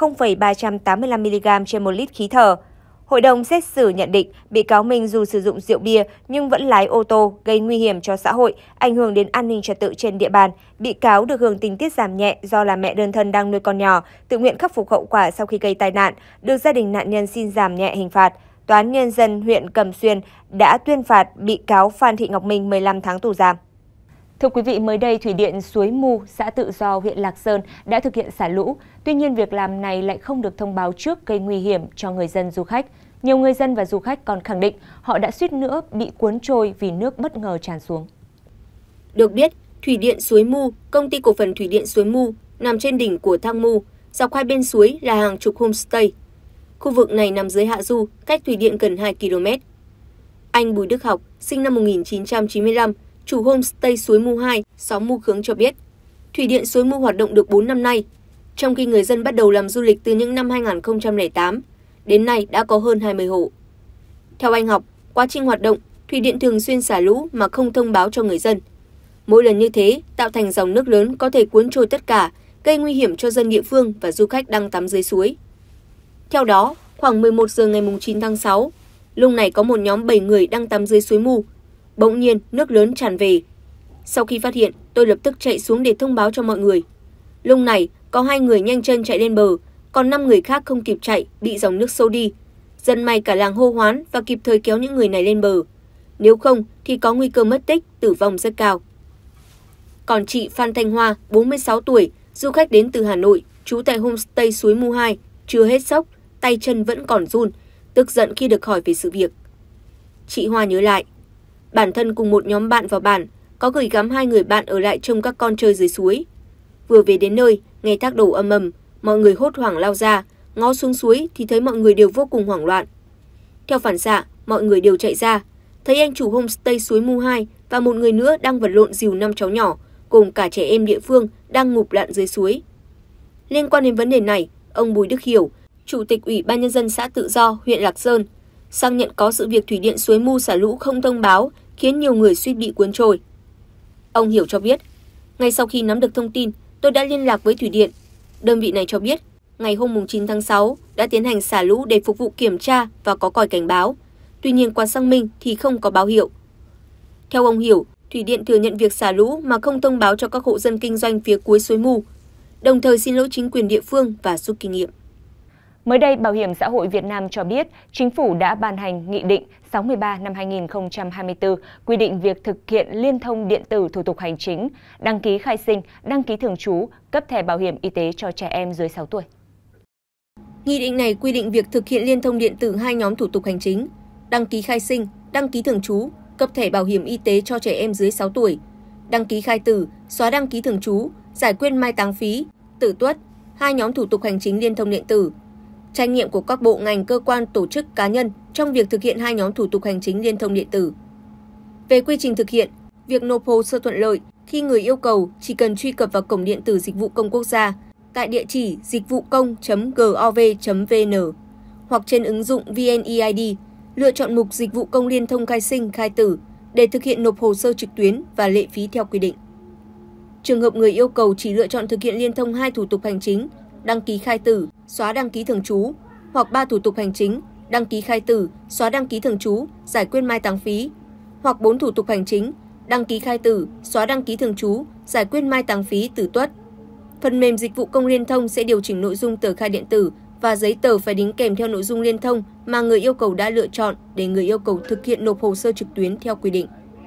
0,385mg trên 1 lít khí thở. Hội đồng xét xử nhận định bị cáo Minh dù sử dụng rượu bia nhưng vẫn lái ô tô gây nguy hiểm cho xã hội, ảnh hưởng đến an ninh trật tự trên địa bàn. Bị cáo được hưởng tình tiết giảm nhẹ do là mẹ đơn thân đang nuôi con nhỏ, tự nguyện khắc phục hậu quả sau khi gây tai nạn, được gia đình nạn nhân xin giảm nhẹ hình phạt. Tòa án Nhân dân huyện Cẩm Xuyên đã tuyên phạt bị cáo Phan Thị Ngọc Minh 15 tháng tù giam. Thưa quý vị, mới đây Thủy điện Suối Mu, xã Tự Do, huyện Lạc Sơn đã thực hiện xả lũ. Tuy nhiên, việc làm này lại không được thông báo trước, gây nguy hiểm cho người dân du khách. Nhiều người dân và du khách còn khẳng định họ đã suýt nữa bị cuốn trôi vì nước bất ngờ tràn xuống. Được biết, Thủy điện Suối Mu, công ty cổ phần Thủy điện Suối Mu, nằm trên đỉnh của thác Mu, dọc hai bên suối là hàng chục homestay. Khu vực này nằm dưới hạ du, cách thủy điện gần 2 km. Anh Bùi Đức Học, sinh năm 1995, chủ homestay Suối Mu 2, xóm Mu Khướng cho biết, Thủy điện Suối Mu hoạt động được 4 năm nay, trong khi người dân bắt đầu làm du lịch từ những năm 2008, đến nay đã có hơn 20 hộ. Theo anh Học, quá trình hoạt động, thủy điện thường xuyên xả lũ mà không thông báo cho người dân. Mỗi lần như thế, tạo thành dòng nước lớn có thể cuốn trôi tất cả, gây nguy hiểm cho dân địa phương và du khách đang tắm dưới suối. Theo đó, khoảng 11 giờ ngày 9 tháng 6, lúc này có một nhóm 7 người đang tắm dưới suối Mu. Bỗng nhiên, nước lớn tràn về. Sau khi phát hiện, tôi lập tức chạy xuống để thông báo cho mọi người. Lúc này, có 2 người nhanh chân chạy lên bờ, còn 5 người khác không kịp chạy, bị dòng nước xô đi. Dân may cả làng hô hoán và kịp thời kéo những người này lên bờ. Nếu không, thì có nguy cơ mất tích, tử vong rất cao. Còn chị Phan Thanh Hoa, 46 tuổi, du khách đến từ Hà Nội, trú tại homestay Suối Mu 2, chưa hết sốc, tay chân vẫn còn run, tức giận khi được hỏi về sự việc. Chị Hoa nhớ lại, bản thân cùng một nhóm bạn vào bản, có gửi gắm 2 người bạn ở lại trông các con chơi dưới suối. Vừa về đến nơi, nghe thác đổ ầm ầm, mọi người hốt hoảng lao ra, ngó xuống suối thì thấy mọi người đều vô cùng hoảng loạn. Theo phản xạ, mọi người đều chạy ra, thấy anh chủ homestay Suối Mu 2 và một người nữa đang vật lộn dìu 5 cháu nhỏ, cùng cả trẻ em địa phương đang ngụp lặn dưới suối. Liên quan đến vấn đề này, ông Bùi Đức Hiểu, Chủ tịch Ủy ban Nhân dân xã Tự Do, huyện Lạc Sơn, xác nhận có sự việc thủy điện Suối Mu xả lũ không thông báo khiến nhiều người suýt bị cuốn trôi. Ông Hiểu cho biết, ngay sau khi nắm được thông tin, tôi đã liên lạc với thủy điện. Đơn vị này cho biết, ngày hôm 9 tháng 6 đã tiến hành xả lũ để phục vụ kiểm tra và có còi cảnh báo. Tuy nhiên qua xác minh thì không có báo hiệu. Theo ông Hiểu, thủy điện thừa nhận việc xả lũ mà không thông báo cho các hộ dân kinh doanh phía cuối Suối Mu, đồng thời xin lỗi chính quyền địa phương và rút kinh nghiệm. Mới đây, Bảo hiểm xã hội Việt Nam cho biết chính phủ đã ban hành Nghị định 63 năm 2024 quy định việc thực hiện liên thông điện tử thủ tục hành chính, đăng ký khai sinh, đăng ký thường trú, cấp thẻ bảo hiểm y tế cho trẻ em dưới 6 tuổi. Nghị định này quy định việc thực hiện liên thông điện tử 2 nhóm thủ tục hành chính, đăng ký khai sinh, đăng ký thường trú, cấp thẻ bảo hiểm y tế cho trẻ em dưới 6 tuổi, đăng ký khai tử, xóa đăng ký thường trú, giải quyết mai táng phí, tử tuất, 2 nhóm thủ tục hành chính liên thông điện tử. Trách nhiệm của các bộ ngành, cơ quan, tổ chức, cá nhân trong việc thực hiện 2 nhóm thủ tục hành chính liên thông điện tử. Về quy trình thực hiện, việc nộp hồ sơ thuận lợi khi người yêu cầu chỉ cần truy cập vào cổng điện tử Dịch vụ Công Quốc gia tại địa chỉ dịchvucông.gov.vn hoặc trên ứng dụng VNeID, lựa chọn mục Dịch vụ Công liên thông khai sinh, khai tử để thực hiện nộp hồ sơ trực tuyến và lệ phí theo quy định. Trường hợp người yêu cầu chỉ lựa chọn thực hiện liên thông 2 thủ tục hành chính, đăng ký khai tử, xóa đăng ký thường trú, hoặc 3 thủ tục hành chính, đăng ký khai tử, xóa đăng ký thường trú, giải quyết mai táng phí, hoặc 4 thủ tục hành chính, đăng ký khai tử, xóa đăng ký thường trú, giải quyết mai táng phí, tử tuất. Phần mềm Dịch vụ Công liên thông sẽ điều chỉnh nội dung tờ khai điện tử và giấy tờ phải đính kèm theo nội dung liên thông mà người yêu cầu đã lựa chọn để người yêu cầu thực hiện nộp hồ sơ trực tuyến theo quy định.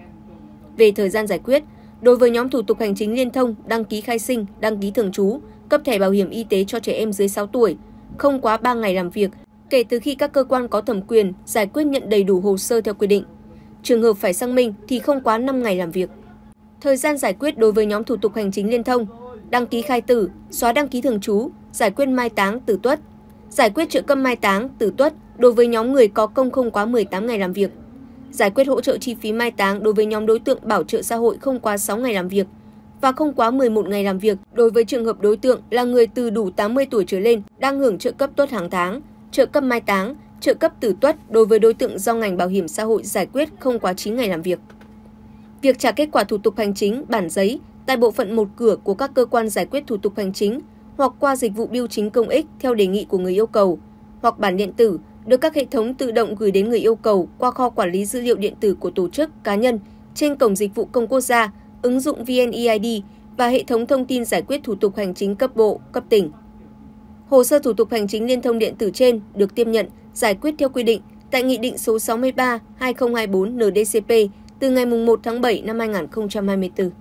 Về thời gian giải quyết, đối với nhóm thủ tục hành chính liên thông, đăng ký khai sinh, đăng ký thường trú, cấp thẻ bảo hiểm y tế cho trẻ em dưới 6 tuổi, không quá 3 ngày làm việc kể từ khi các cơ quan có thẩm quyền giải quyết nhận đầy đủ hồ sơ theo quy định. Trường hợp phải xác minh thì không quá 5 ngày làm việc. Thời gian giải quyết đối với nhóm thủ tục hành chính liên thông, đăng ký khai tử, xóa đăng ký thường trú, giải quyết mai táng, tử tuất, giải quyết trợ cấp mai táng, tử tuất đối với nhóm người có công không quá 18 ngày làm việc, giải quyết hỗ trợ chi phí mai táng đối với nhóm đối tượng bảo trợ xã hội không quá 6 ngày làm việc và không quá 11 ngày làm việc đối với trường hợp đối tượng là người từ đủ 80 tuổi trở lên đang hưởng trợ cấp tuất hàng tháng, trợ cấp mai táng, trợ cấp tử tuất đối với đối tượng do ngành bảo hiểm xã hội giải quyết không quá 9 ngày làm việc. Việc trả kết quả thủ tục hành chính bản giấy tại bộ phận một cửa của các cơ quan giải quyết thủ tục hành chính hoặc qua dịch vụ bưu chính công ích theo đề nghị của người yêu cầu, hoặc bản điện tử được các hệ thống tự động gửi đến người yêu cầu qua kho quản lý dữ liệu điện tử của tổ chức, cá nhân trên cổng Dịch vụ Công Quốc gia, ứng dụng VNeID và hệ thống thông tin giải quyết thủ tục hành chính cấp bộ, cấp tỉnh. Hồ sơ thủ tục hành chính liên thông điện tử trên được tiếp nhận, giải quyết theo quy định tại Nghị định số 63/2024 NDCP từ ngày 1 tháng 7 năm 2024.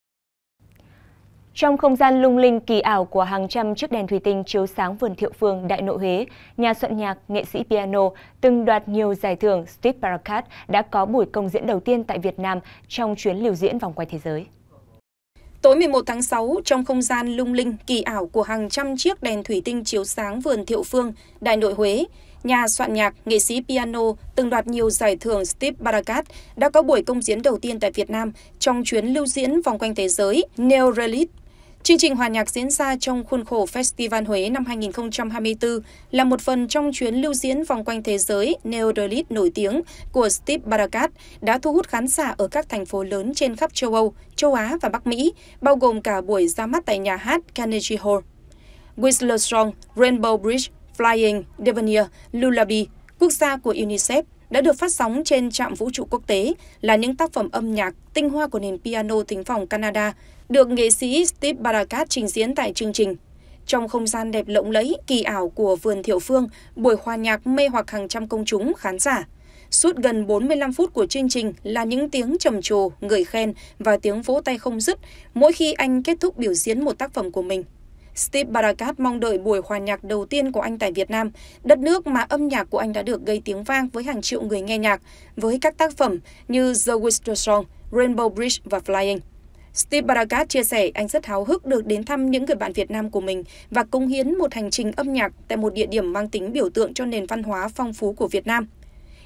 Trong không gian lung linh kỳ ảo của hàng trăm chiếc đèn thủy tinh chiếu sáng vườn Thiệu Phương, Đại Nội Huế, nhà soạn nhạc, nghệ sĩ piano từng đoạt nhiều giải thưởng Steve Barakat đã có buổi công diễn đầu tiên tại Việt Nam trong chuyến lưu diễn vòng quay thế giới. Tối 11 tháng 6, trong không gian lung linh kỳ ảo của hàng trăm chiếc đèn thủy tinh chiếu sáng vườn Thiệu Phương, Đại Nội Huế, nhà soạn nhạc, nghệ sĩ piano từng đoạt nhiều giải thưởng Steve Barakat đã có buổi công diễn đầu tiên tại Việt Nam trong chuyến lưu diễn vòng quanh thế giới Neuralith. Chương trình hòa nhạc diễn ra trong khuôn khổ Festival Huế năm 2024 là một phần trong chuyến lưu diễn vòng quanh thế giới Neuralith nổi tiếng của Steve Barakat đã thu hút khán giả ở các thành phố lớn trên khắp châu Âu, châu Á và Bắc Mỹ, bao gồm cả buổi ra mắt tại nhà hát Carnegie Hall. Whistler Song, Rainbow Bridge, Flying, Devenir, Lullaby, quốc gia của UNICEF đã được phát sóng trên trạm vũ trụ quốc tế là những tác phẩm âm nhạc tinh hoa của nền piano thính phòng Canada được nghệ sĩ Steve Barakat trình diễn tại chương trình. Trong không gian đẹp lộng lẫy, kỳ ảo của vườn Thiệu Phương, buổi hòa nhạc mê hoặc hàng trăm công chúng, khán giả. Suốt gần 45 phút của chương trình là những tiếng trầm trồ, ngợi khen và tiếng vỗ tay không dứt mỗi khi anh kết thúc biểu diễn một tác phẩm của mình. Steve Barakat mong đợi buổi hòa nhạc đầu tiên của anh tại Việt Nam, đất nước mà âm nhạc của anh đã được gây tiếng vang với hàng triệu người nghe nhạc, với các tác phẩm như The Whistler Song, Rainbow Bridge và Flying. Steve Barakat chia sẻ anh rất háo hức được đến thăm những người bạn Việt Nam của mình và cống hiến một hành trình âm nhạc tại một địa điểm mang tính biểu tượng cho nền văn hóa phong phú của Việt Nam.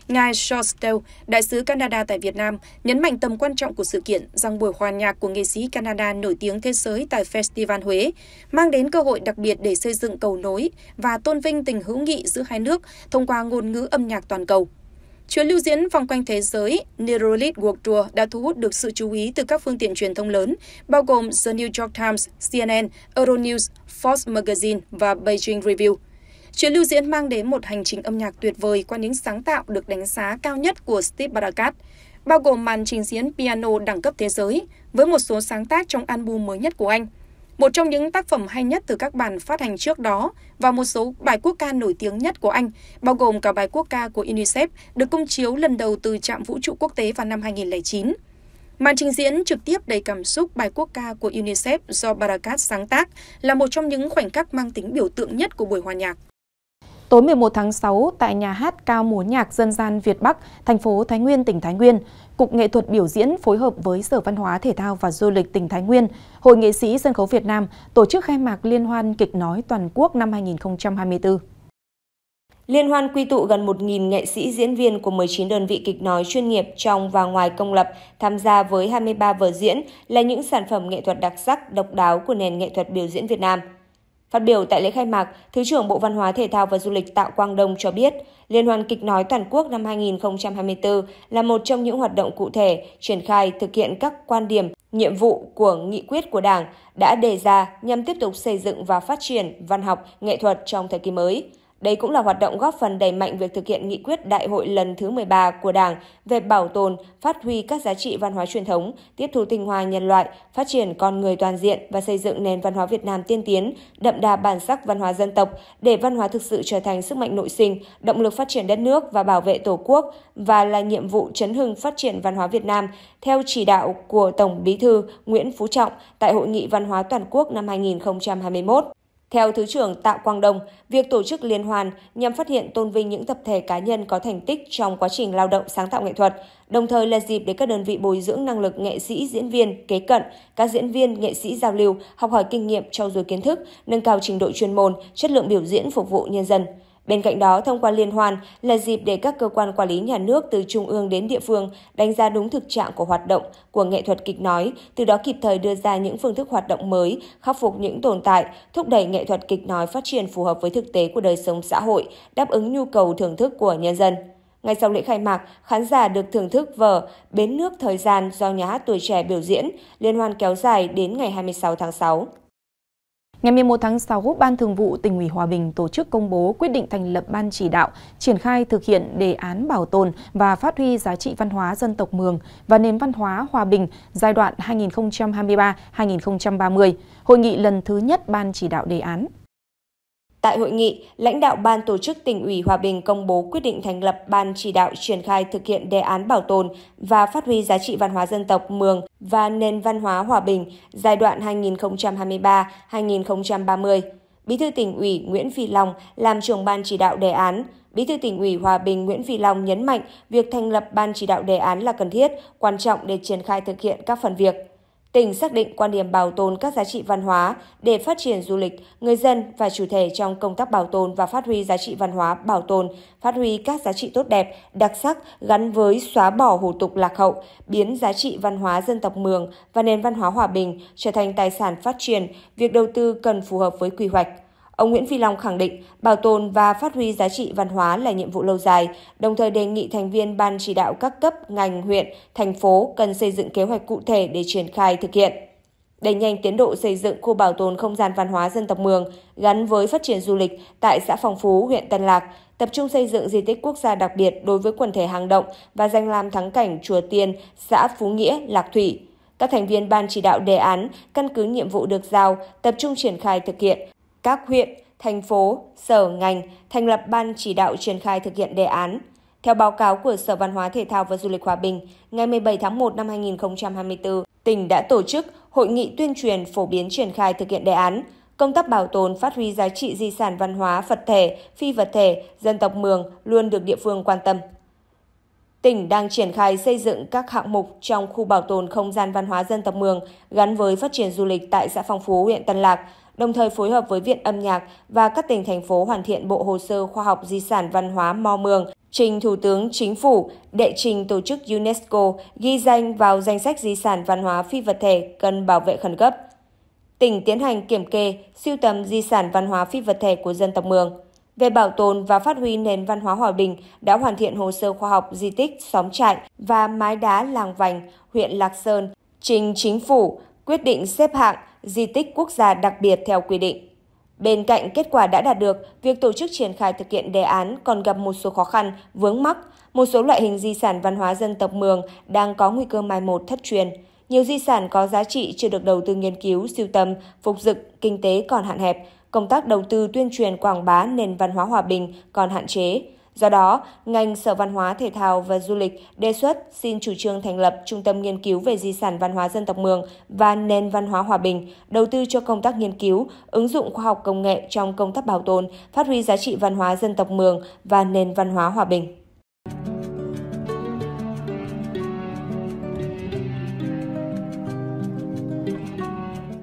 ngài Shostel, đại sứ Canada tại Việt Nam, nhấn mạnh tầm quan trọng của sự kiện rằng buổi hòa nhạc của nghệ sĩ Canada nổi tiếng thế giới tại Festival Huế mang đến cơ hội đặc biệt để xây dựng cầu nối và tôn vinh tình hữu nghị giữa hai nước thông qua ngôn ngữ âm nhạc toàn cầu. Chuyến lưu diễn vòng quanh thế giới Neuralink World Tour đã thu hút được sự chú ý từ các phương tiện truyền thông lớn, bao gồm The New York Times, CNN, Euronews, Forbes Magazine và Beijing Review. Chuyến lưu diễn mang đến một hành trình âm nhạc tuyệt vời qua những sáng tạo được đánh giá cao nhất của Steve Barakat, bao gồm màn trình diễn piano đẳng cấp thế giới với một số sáng tác trong album mới nhất của anh, một trong những tác phẩm hay nhất từ các bản phát hành trước đó và một số bài quốc ca nổi tiếng nhất của anh, bao gồm cả bài quốc ca của UNICEF được công chiếu lần đầu từ trạm vũ trụ quốc tế vào năm 2009. Màn trình diễn trực tiếp đầy cảm xúc bài quốc ca của UNICEF do Barakat sáng tác là một trong những khoảnh khắc mang tính biểu tượng nhất của buổi hòa nhạc. Tối 11 tháng 6, tại nhà hát cao múa nhạc dân gian Việt Bắc, thành phố Thái Nguyên, tỉnh Thái Nguyên, Cục Nghệ thuật biểu diễn phối hợp với Sở Văn hóa Thể thao và Du lịch tỉnh Thái Nguyên, Hội nghệ sĩ sân khấu Việt Nam tổ chức khai mạc Liên hoan kịch nói toàn quốc năm 2024. Liên hoan quy tụ gần 1.000 nghệ sĩ diễn viên của 19 đơn vị kịch nói chuyên nghiệp trong và ngoài công lập tham gia với 23 vở diễn là những sản phẩm nghệ thuật đặc sắc, độc đáo của nền nghệ thuật biểu diễn Việt Nam. Phát biểu tại lễ khai mạc, Thứ trưởng Bộ Văn hóa Thể thao và Du lịch Tạ Quang Đông cho biết, Liên hoan kịch nói toàn quốc năm 2024 là một trong những hoạt động cụ thể triển khai thực hiện các quan điểm, nhiệm vụ của nghị quyết của Đảng đã đề ra nhằm tiếp tục xây dựng và phát triển văn học, nghệ thuật trong thời kỳ mới. Đây cũng là hoạt động góp phần đẩy mạnh việc thực hiện nghị quyết Đại hội lần thứ 13 của Đảng về bảo tồn, phát huy các giá trị văn hóa truyền thống, tiếp thu tinh hoa nhân loại, phát triển con người toàn diện và xây dựng nền văn hóa Việt Nam tiên tiến, đậm đà bản sắc văn hóa dân tộc để văn hóa thực sự trở thành sức mạnh nội sinh, động lực phát triển đất nước và bảo vệ Tổ quốc và là nhiệm vụ chấn hưng phát triển văn hóa Việt Nam theo chỉ đạo của Tổng Bí thư Nguyễn Phú Trọng tại Hội nghị Văn hóa Toàn quốc năm 2021. Theo Thứ trưởng Tạ Quang Đông, việc tổ chức liên hoan nhằm phát hiện tôn vinh những tập thể cá nhân có thành tích trong quá trình lao động sáng tạo nghệ thuật, đồng thời là dịp để các đơn vị bồi dưỡng năng lực nghệ sĩ, diễn viên, kế cận, các diễn viên, nghệ sĩ giao lưu, học hỏi kinh nghiệm, trau dồi kiến thức, nâng cao trình độ chuyên môn, chất lượng biểu diễn phục vụ nhân dân. Bên cạnh đó, thông qua liên hoan là dịp để các cơ quan quản lý nhà nước từ trung ương đến địa phương đánh giá đúng thực trạng của hoạt động của nghệ thuật kịch nói, từ đó kịp thời đưa ra những phương thức hoạt động mới, khắc phục những tồn tại, thúc đẩy nghệ thuật kịch nói phát triển phù hợp với thực tế của đời sống xã hội, đáp ứng nhu cầu thưởng thức của nhân dân. Ngay sau lễ khai mạc, khán giả được thưởng thức vở Bến nước thời gian do Nhà hát Tuổi trẻ biểu diễn. Liên hoan kéo dài đến ngày 26 tháng 6. Ngày 11 tháng 6, Ban Thường vụ Tỉnh ủy Hòa Bình tổ chức công bố quyết định thành lập Ban chỉ đạo triển khai thực hiện đề án bảo tồn và phát huy giá trị văn hóa dân tộc Mường và nền văn hóa Hòa Bình giai đoạn 2023-2030, hội nghị lần thứ nhất Ban chỉ đạo đề án. Tại hội nghị, lãnh đạo Ban tổ chức Tỉnh ủy Hòa Bình công bố quyết định thành lập Ban chỉ đạo triển khai thực hiện đề án bảo tồn và phát huy giá trị văn hóa dân tộc Mường và nền văn hóa Hòa Bình giai đoạn 2023-2030. Bí thư Tỉnh ủy Nguyễn Phi Long làm trưởng Ban chỉ đạo đề án. Bí thư Tỉnh ủy Hòa Bình Nguyễn Phi Long nhấn mạnh việc thành lập Ban chỉ đạo đề án là cần thiết, quan trọng để triển khai thực hiện các phần việc. Tỉnh xác định quan điểm bảo tồn các giá trị văn hóa để phát triển du lịch, người dân và chủ thể trong công tác bảo tồn và phát huy giá trị văn hóa, bảo tồn, phát huy các giá trị tốt đẹp, đặc sắc gắn với xóa bỏ hủ tục lạc hậu, biến giá trị văn hóa dân tộc Mường và nền văn hóa Hòa Bình trở thành tài sản phát triển, việc đầu tư cần phù hợp với quy hoạch. Ông Nguyễn Phi Long khẳng định bảo tồn và phát huy giá trị văn hóa là nhiệm vụ lâu dài, đồng thời đề nghị thành viên Ban chỉ đạo các cấp, ngành, huyện, thành phố cần xây dựng kế hoạch cụ thể để triển khai thực hiện. Đẩy nhanh tiến độ xây dựng khu bảo tồn không gian văn hóa dân tộc Mường gắn với phát triển du lịch tại xã Phong Phú, huyện Tân Lạc, tập trung xây dựng di tích quốc gia đặc biệt đối với quần thể hang động và danh lam thắng cảnh Chùa Tiên, xã Phú Nghĩa, Lạc Thủy. Các thành viên Ban chỉ đạo đề án căn cứ nhiệm vụ được giao, tập trung triển khai thực hiện. Các huyện, thành phố, sở, ngành thành lập Ban chỉ đạo triển khai thực hiện đề án. Theo báo cáo của Sở Văn hóa Thể thao và Du lịch Hòa Bình, ngày 17 tháng 1 năm 2024, tỉnh đã tổ chức hội nghị tuyên truyền phổ biến triển khai thực hiện đề án. Công tác bảo tồn, phát huy giá trị di sản văn hóa, vật thể, phi vật thể, dân tộc Mường luôn được địa phương quan tâm. Tỉnh đang triển khai xây dựng các hạng mục trong khu bảo tồn không gian văn hóa dân tộc Mường gắn với phát triển du lịch tại xã Phong Phú, huyện Tân Lạc, đồng thời phối hợp với Viện Âm nhạc và các tỉnh thành phố hoàn thiện bộ hồ sơ khoa học di sản văn hóa Mò Mường trình Thủ tướng Chính phủ đệ trình tổ chức UNESCO ghi danh vào danh sách di sản văn hóa phi vật thể cần bảo vệ khẩn cấp. Tỉnh tiến hành kiểm kê, sưu tầm di sản văn hóa phi vật thể của dân tộc Mường. Về bảo tồn và phát huy nền văn hóa Hòa Bình đã hoàn thiện hồ sơ khoa học di tích xóm trại và mái đá làng Vành, huyện Lạc Sơn, trình Chính phủ quyết định xếp hạng di tích quốc gia đặc biệt theo quy định. Bên cạnh kết quả đã đạt được, việc tổ chức triển khai thực hiện đề án còn gặp một số khó khăn, vướng mắc. Một số loại hình di sản văn hóa dân tộc Mường đang có nguy cơ mai một thất truyền. Nhiều di sản có giá trị chưa được đầu tư nghiên cứu, sưu tầm, phục dựng, kinh tế còn hạn hẹp. Công tác đầu tư tuyên truyền quảng bá nền văn hóa Hòa Bình còn hạn chế. Do đó, ngành Sở Văn hóa Thể thao và Du lịch đề xuất xin chủ trương thành lập Trung tâm Nghiên cứu về di sản văn hóa dân tộc Mường và nền văn hóa Hòa Bình, đầu tư cho công tác nghiên cứu, ứng dụng khoa học công nghệ trong công tác bảo tồn, phát huy giá trị văn hóa dân tộc Mường và nền văn hóa Hòa Bình.